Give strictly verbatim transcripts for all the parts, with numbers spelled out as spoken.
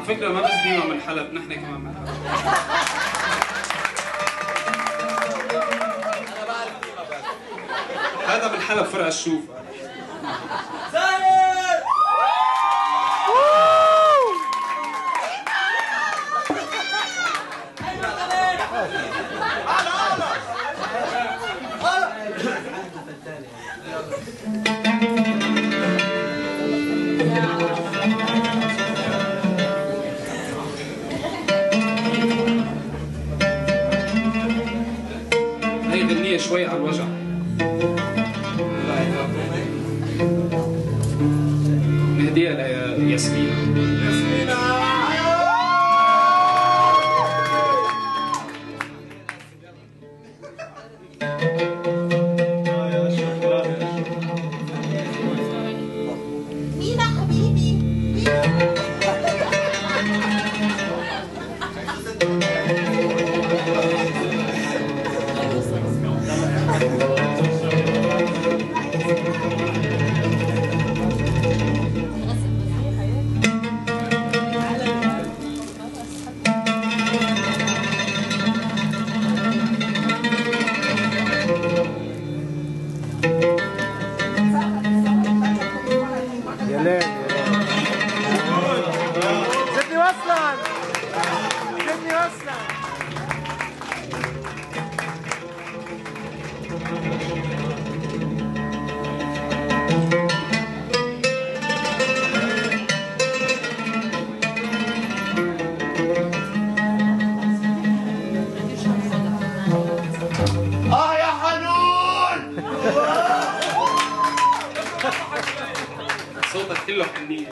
فكرة ما بس ديما من حلب، نحن كمان من حلب. انا بعرف ديما بس. هذا من حلب فرع الشوف. زاهر! هي غنية شوي على الوجع. نهديها لياسمين. ياسمين مين حبيبي؟ يا ليل زدني وصلا زدني وصلا. اه يا حنون! صوتك كله حنية.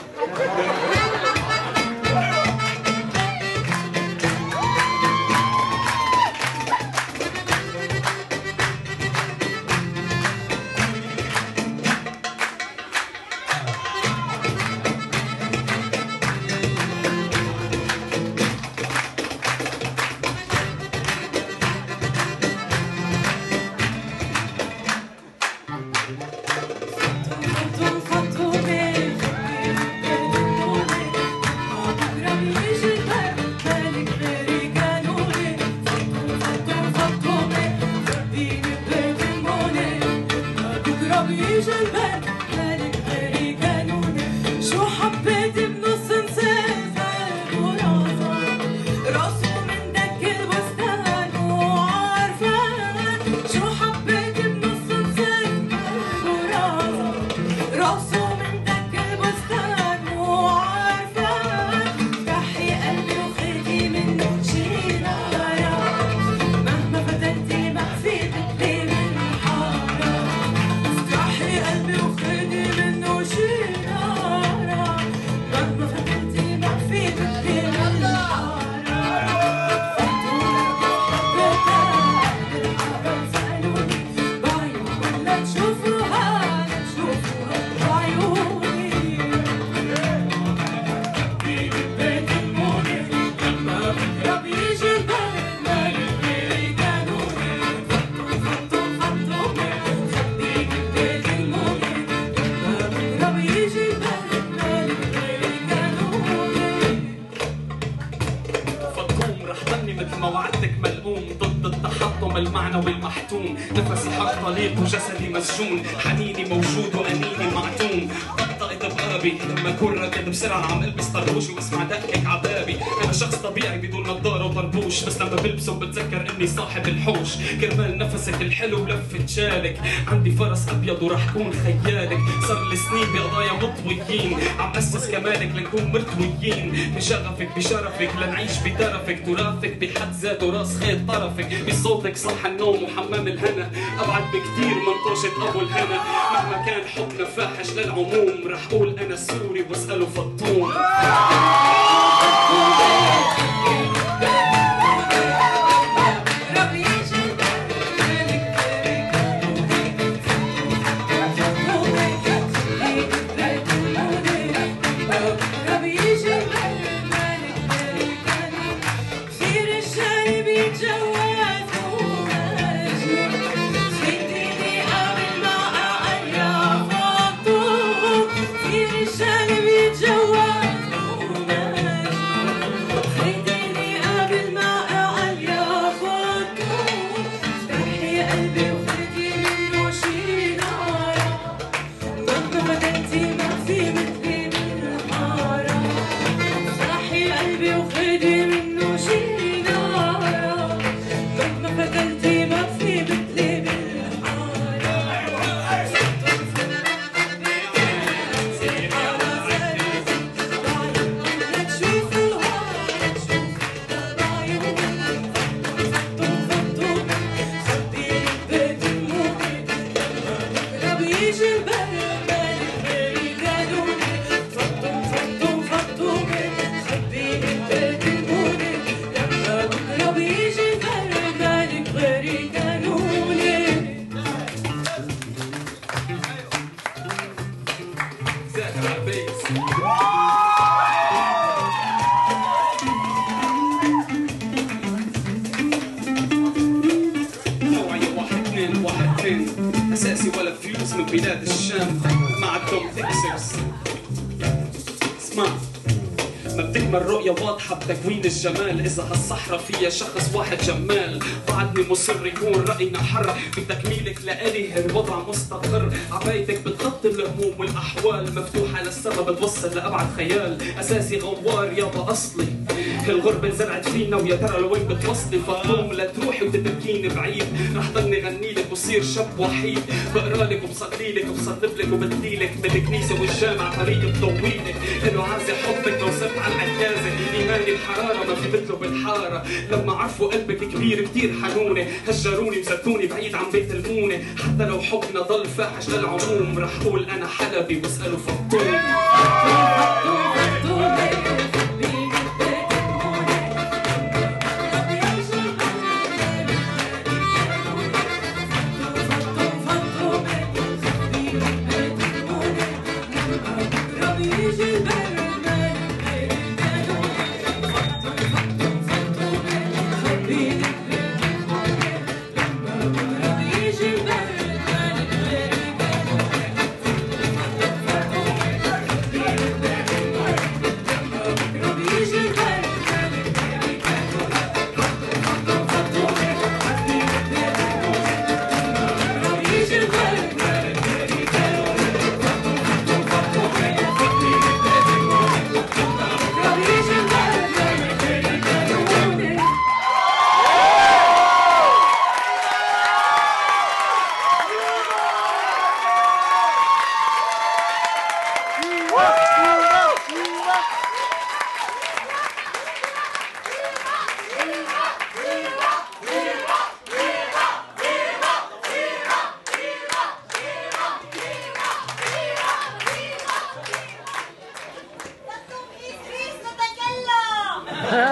المعنوي المحتوم، نفسي حق طليق وجسدي مسجون، حنيني موجود وانيني معتوم، طقطقت بقابي لما اكون راكد بسرعه عم البس طربوشي واسمع دقك عبابي، انا شخص طبيعي بدون نظاره وطربوش، بس لما بلبسه بتذكر اني صاحب الحوش، كرمال نفسك الحلو لفت شالك، عندي فرس ابيض وراح كون خيالك، صار لي سنين بقضايا مطويين، عم اسس كمالك لنكون مرتويين، بشغفك بشرفك لنعيش بترفك، تراثك بحد ذاته راس خيط طرفك، بصوتك صح النوم وحمام الهنا، ابعد بكتير من طوشة ابو الهنا، مهما كان حبنا فاحش للعموم، رح قول انا سوري واساله فطوم. اساسي ولا فلوس من بلاد الشام مع الدوم تكسرز. اسمع، ما بتكمل رؤية واضحة بتكوين الجمال إذا هالصحرا فيها شخص واحد جمال. بعدني مصر يكون رأينا حر بتكميلك لإلي الوضع مستقر. عبايتك بتغطي الهموم والأحوال مفتوحة للسما بتوصل لأبعد خيال. أساسي غوار يابا أصلي، الغربة زرعت فينا ويا ترى لوين بتوصلي. فطوم لا تروحي وتتركيني بعيد، رح ضلني غنيلك وصير شاب وحيد. بقرالك وبصليلك وبصلبلك وبديلك من الكنيسة والجامع طريق بضويلك. إنه عازي حبك لو صرت على العكازة. إيماني بحرارة ما في مثله بالحارة. لما عرفوا قلبك كبير كتير حنونة، هجروني وزتوني بعيد عن بيت المونة. حتى لو حبنا ضل فاحش للعموم، رح قول أنا حلبي واسألوا فطوم.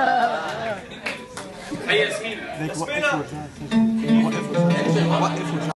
هيا ياسمين. ياسمين